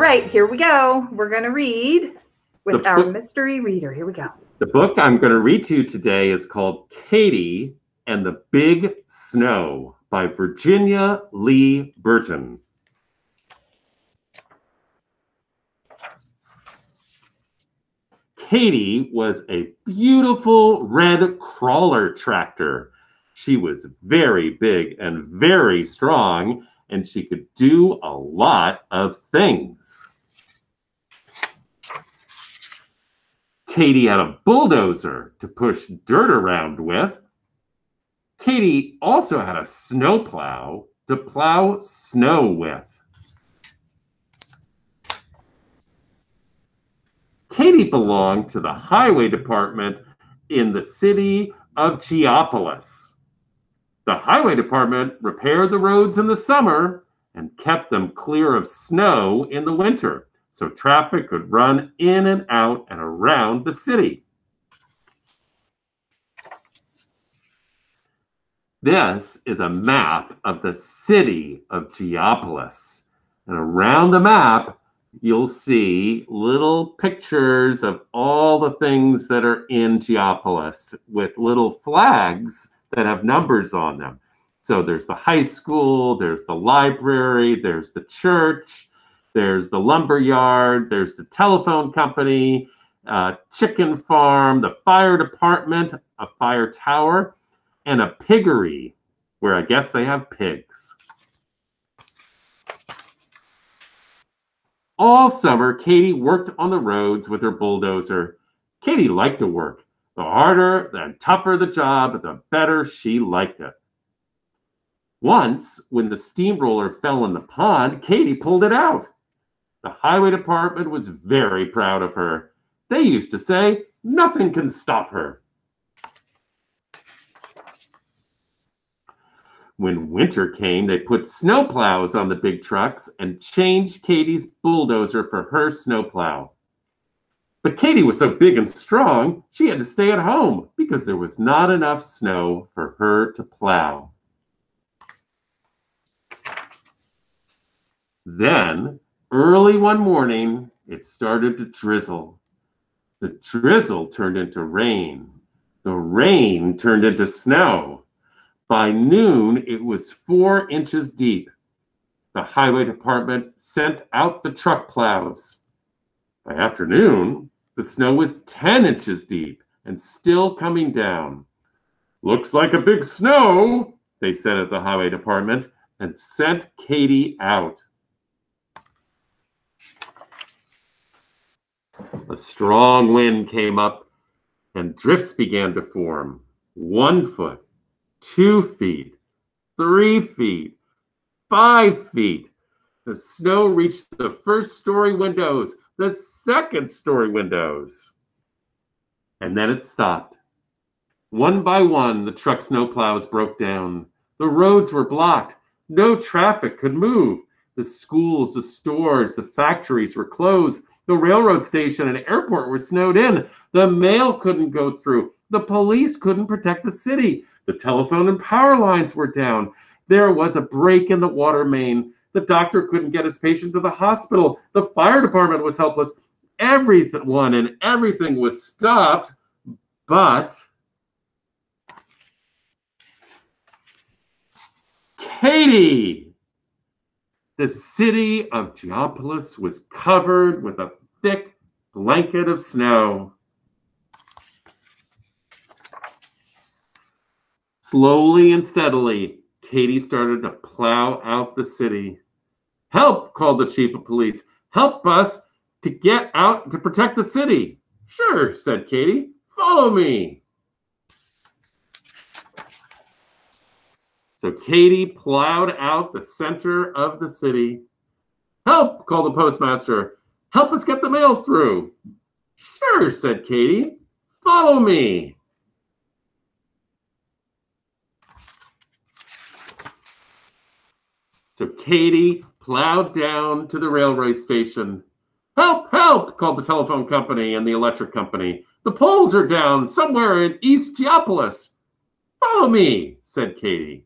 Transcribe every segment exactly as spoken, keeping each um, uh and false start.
right, here we go. We're going to read with The our book- mystery reader. Here we go. The book I'm going to read to you today is called Katie and the Big Snow by Virginia Lee Burton. Katie was a beautiful red crawler tractor. She was very big and very strong, and she could do a lot of things. Katie had a bulldozer to push dirt around with. Katie also had a snowplow to plow snow with. Katie belonged to the highway department in the city of Geopolis. The highway department repaired the roads in the summer and kept them clear of snow in the winter, so traffic could run in and out and around the city. This is a map of the city of Geopolis. And around the map, you'll see little pictures of all the things that are in Geopolis with little flags that have numbers on them. So there's the high school, there's the library, there's the church, there's the lumber yard, there's the telephone company, uh, chicken farm, the fire department, a fire tower, and a piggery, where I guess they have pigs. All summer, Katie worked on the roads with her bulldozer. Katie liked to work. The harder and tougher the job, the better she liked it. Once, when the steamroller fell in the pond, Katie pulled it out. The highway department was very proud of her. They used to say, "Nothing can stop her." When winter came, they put snowplows on the big trucks and changed Katie's bulldozer for her snowplow. But Katie was so big and strong, she had to stay at home because there was not enough snow for her to plow. Then, early one morning, it started to drizzle. The drizzle turned into rain. The rain turned into snow. By noon, it was four inches deep. The highway department sent out the truck plows. By afternoon, the snow was ten inches deep and still coming down. "Looks like a big snow," they said at the highway department, and sent Katie out. A strong wind came up and drifts began to form. One foot, two feet, three feet, five feet. The snow reached the first story windows, the second story windows. And then it stopped. One by one, the truck snowplows broke down. The roads were blocked. No traffic could move. The schools, the stores, the factories were closed. The railroad station and airport were snowed in. The mail couldn't go through. The police couldn't protect the city. The telephone and power lines were down. There was a break in the water main. The doctor couldn't get his patient to the hospital. The fire department was helpless. Everyone and everything was stopped, but Katie! The city of Geopolis was covered with a thick blanket of snow. Slowly and steadily, Katie started to plow out the city. "Help!" called the chief of police. "Help us to get out to protect the city." "Sure," said Katie. "Follow me." So Katie plowed out the center of the city. "Help!" called the postmaster. "Help us get the mail through." "Sure," said Katie. "Follow me." So Katie plowed down to the railway station. "Help! Help!" called the telephone company and the electric company. "The poles are down somewhere in East Geopolis." "Follow me," said Katie.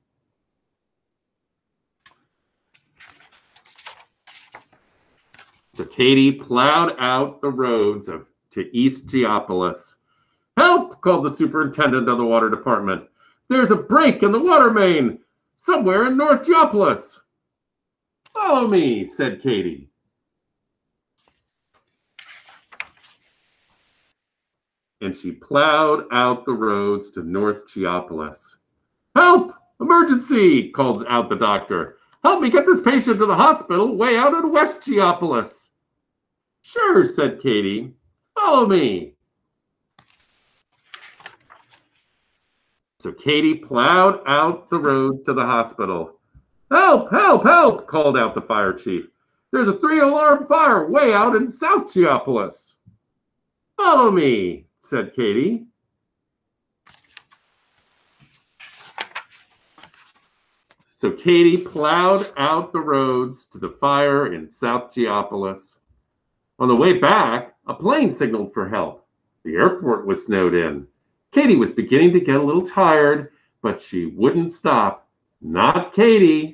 So Katie plowed out the roads of, to East Geopolis. "Help!" called the superintendent of the water department. "There's a break in the water main somewhere in North Geopolis." "Follow me," said Katie. And she plowed out the roads to North Geopolis. "Help! Emergency!" called out the doctor. "Help me get this patient to the hospital way out in West Geopolis." "Sure," said Katie. "Follow me." So Katie plowed out the roads to the hospital. "Help, help, help," called out the fire chief. "There's a three-alarm fire way out in South Geopolis." "Follow me," said Katie. So Katie plowed out the roads to the fire in South Geopolis. On the way back, a plane signaled for help. The airport was snowed in. Katie was beginning to get a little tired, but she wouldn't stop. Not Katie.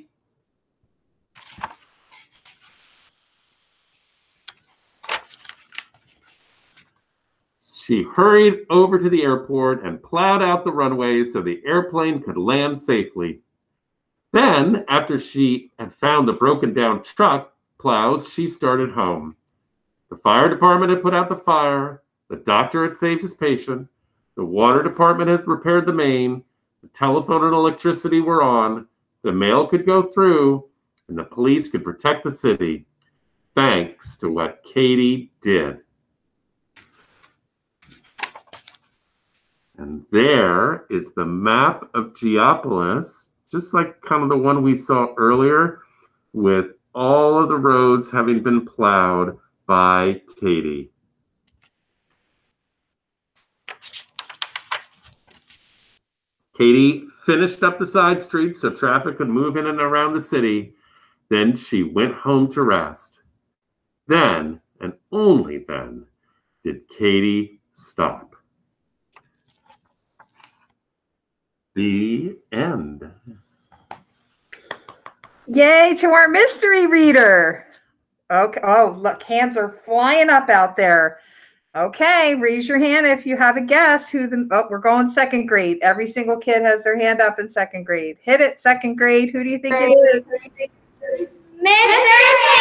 She hurried over to the airport and plowed out the runway so the airplane could land safely. Then, after she had found the broken down truck plows, she started home. The fire department had put out the fire. The doctor had saved his patient. The water department had repaired the main. The telephone and electricity were on. The mail could go through, and the police could protect the city. Thanks to what Katie did. And there is the map of Geopolis, just like kind of the one we saw earlier, with all of the roads having been plowed by Katie. Katie finished up the side streets so traffic could move in and around the city. Then she went home to rest. Then, and only then, did Katie stop. The end. Yay to our mystery reader. Okay. Oh, look, hands are flying up out there. Okay, raise your hand if you have a guess who the, oh, we're going second grade. Every single kid has their hand up in second grade. Hit it, second grade. Who do you think it is? Mister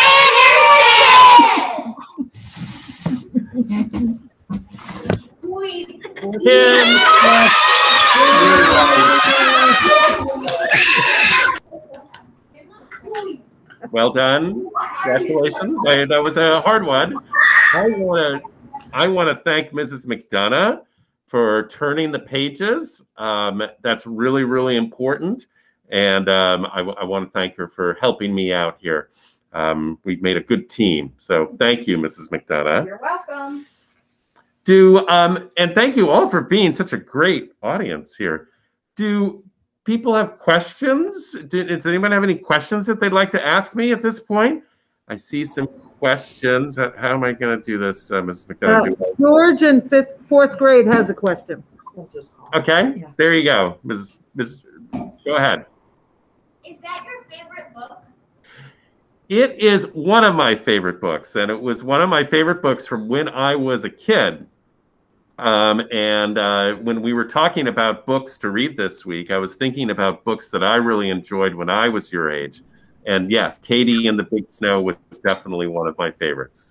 Well done. Congratulations. I, that was a hard one. I want to I want to thank Missus McDonough for turning the pages. Um, that's really, really important. And um, I, I want to thank her for helping me out here. Um, we've made a good team. So thank you, Missus McDonough. You're welcome. Do um, and thank you all for being such a great audience here. Do people have questions? Do, does anyone have any questions that they'd like to ask me at this point? I see some questions. How, how am I going to do this, uh, Missus McDonough? Uh, George in fifth, fourth grade has a question. Okay, Yeah. there you go, Missus Miz Go ahead. Is that your favorite book? It is one of my favorite books, and it was one of my favorite books from when I was a kid. Um, and uh, when we were talking about books to read this week, I was thinking about books that I really enjoyed when I was your age. And yes, Katie and the Big Snow was definitely one of my favorites.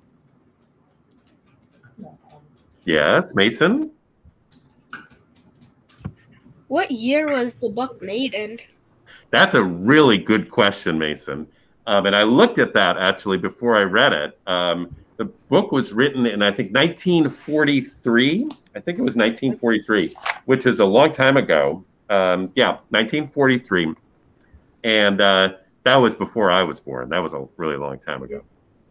Yes, Mason? What year was the book made in? That's a really good question, Mason. Um, and I looked at that actually before I read it. Um, the book was written in, I think, nineteen forty-three. I think it was nineteen forty-three, which is a long time ago. Um, yeah, nineteen forty-three. And uh, that was before I was born. That was a really long time ago.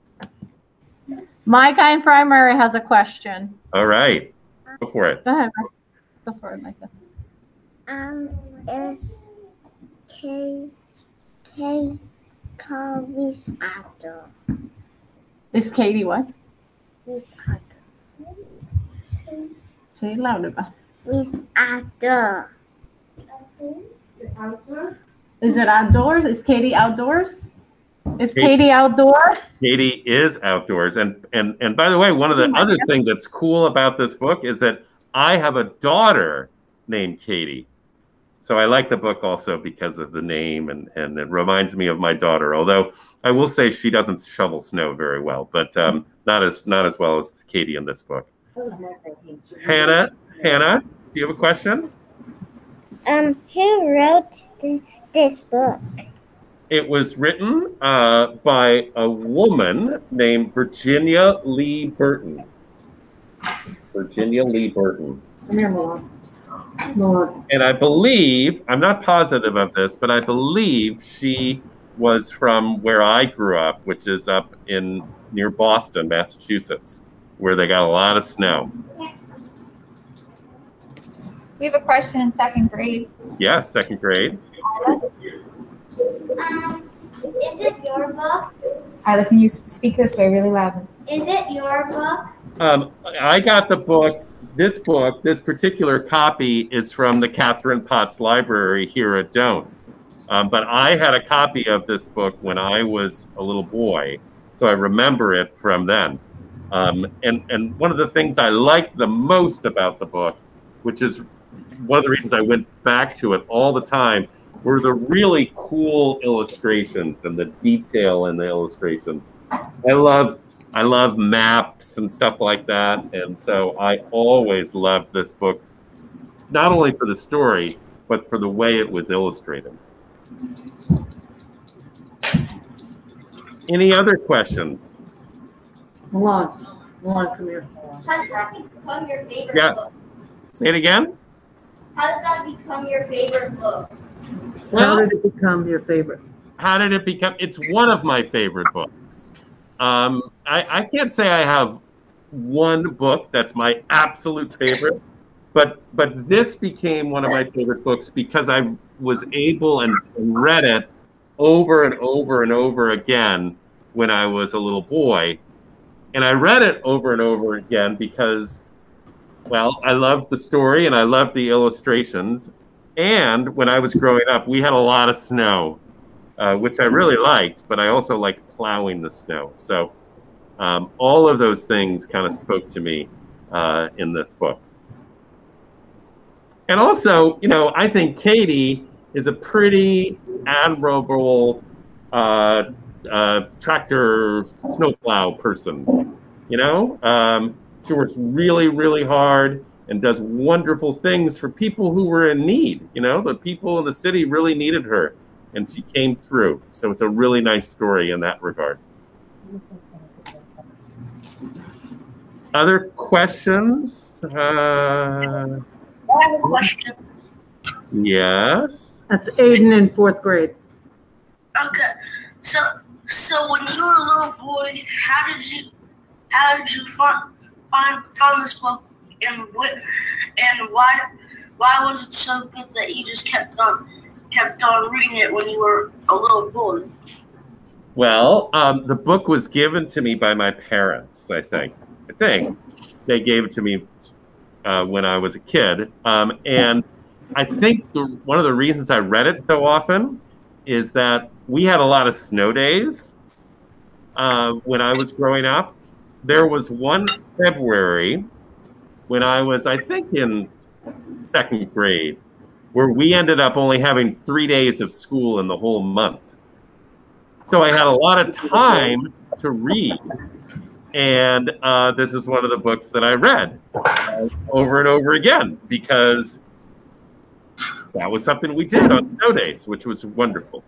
Micah in primary has a question. All right. Go for it. Go ahead. Go for it, Micah. Um, is K K Kavi's actor? Is Katie what? Miss actor. Say it louder, Beth. Miss actor. Is it outdoors? Is Katie outdoors? Is Katie outdoors? Katie is outdoors. And, and, and by the way, one of the other things that's cool about this book is that I have a daughter named Katie. So I like the book also because of the name, and, and it reminds me of my daughter, although I will say she doesn't shovel snow very well, but um, not as not as well as Katie in this book. Hannah, Hannah, do you have a question? Um, who wrote th this book? It was written uh, by a woman named Virginia Lee Burton. Virginia Lee Burton. Come here, Mom. Mom. And I believe, I'm not positive of this, but I believe she was from where I grew up, which is up in near Boston, Massachusetts, where they got a lot of snow. We have a question in second grade. Yes, second grade. Um, is it your book? Isla, can you speak this way really loud? Is it your book? Um, I got the book. This book, this particular copy, is from the Catherine Potts Library here at Doane. Um, but I had a copy of this book when I was a little boy, so I remember it from then. Um, and, and one of the things I liked the most about the book, which is one of the reasons I went back to it all the time, were the really cool illustrations and the detail in the illustrations. I love I love maps and stuff like that, and so I always loved this book, not only for the story, but for the way it was illustrated. Any other questions? Milan, Milan, come here. How does that become your favorite Yes. book? Say it again? How does that become your favorite book? How Well, did it become your favorite? how did it become? It's one of my favorite books. Um, I, I can't say I have one book that's my absolute favorite, but but this became one of my favorite books because I was able and, and read it over and over and over again when I was a little boy. And I read it over and over again because, well, I loved the story and I loved the illustrations. And when I was growing up, we had a lot of snow. Uh, which I really liked, but I also liked plowing the snow. So um, all of those things kind of spoke to me uh, in this book. And also, you know, I think Katie is a pretty admirable uh, uh, tractor snowplow person. You know, um, she works really, really hard and does wonderful things for people who were in need. You know, the people in the city really needed her, and she came through. So it's a really nice story in that regard. Other questions? Uh, I have a question. yes. That's Aiden in fourth grade. Okay, so so when you were a little boy, how did you how did you find find find this book, and what and why why was it so good that you just kept on kept on reading it when you were a little boy? Well, um, the book was given to me by my parents, I think. I think they gave it to me uh, when I was a kid. Um, and I think the, one of the reasons I read it so often is that we had a lot of snow days uh, when I was growing up. There was one February when I was, I think, in second grade, where we ended up only having three days of school in the whole month. So I had a lot of time to read. And uh, this is one of the books that I read uh, over and over again, because that was something we did on snow days, which was wonderful.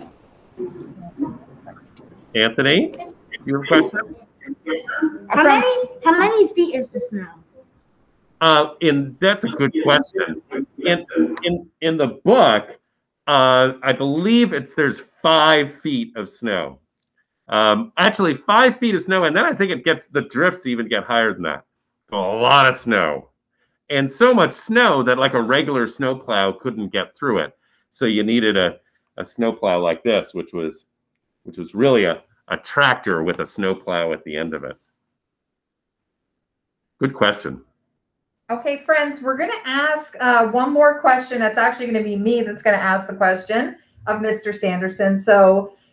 Anthony, you have a question? How many how many feet is the snow? Uh, in that's a good question. In in in the book, uh, I believe it's there's five feet of snow. Um, actually, five feet of snow, and then I think it gets the drifts even get higher than that. So a lot of snow, and so much snow that like a regular snowplow couldn't get through it. So you needed a a snowplow like this, which was which was really a a tractor with a snowplow at the end of it. Good question. Okay, friends, we're going to ask uh, one more question. That's actually going to be me that's going to ask the question of Mister Sanderson. So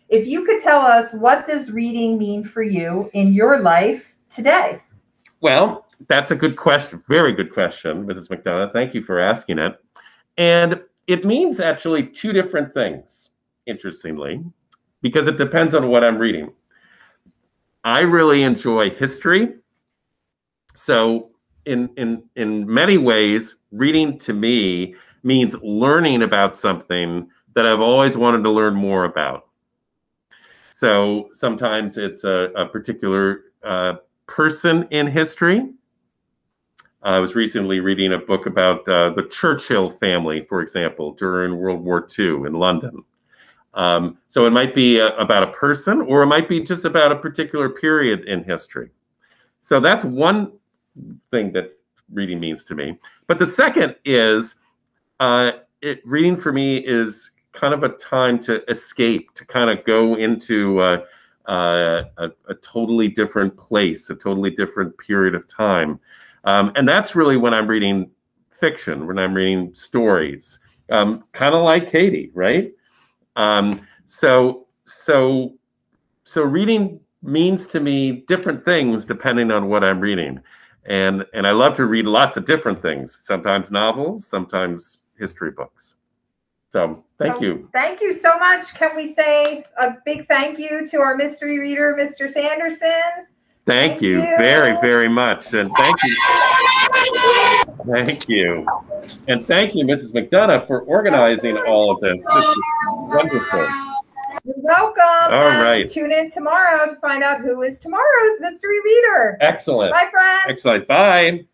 if you could tell us, what does reading mean for you in your life today? Well, that's a good question. Very good question, Missus McDonough. Thank you for asking it. And it means actually two different things, interestingly, because it depends on what I'm reading. I really enjoy history. So in, in, in many ways, reading to me means learning about something that I've always wanted to learn more about. So sometimes it's a, a particular uh, person in history. I was recently reading a book about uh, the Churchill family, for example, during World War Two in London. Um, so it might be a, about a person, or it might be just about a particular period in history. So that's one thing that reading means to me. But the second is, uh, it, reading for me is kind of a time to escape, to kind of go into uh, uh, a, a totally different place, a totally different period of time. Um, and that's really when I'm reading fiction, when I'm reading stories, um, kind of like Katie, right? Um, so, so, so reading means to me different things depending on what I'm reading. And, and I love to read lots of different things, sometimes novels, sometimes history books. So thank So, you. Thank you so much. Can we say a big thank you to our mystery reader, Mister Sanderson? Thank, Thank you, you. very, very much. And thank you. Thank you. And thank you, Missus McDonough, for organizing all of this. This is wonderful. You're welcome. All And right. Tune in tomorrow to find out who is tomorrow's mystery reader. Excellent. Bye, friends. Excellent. Bye.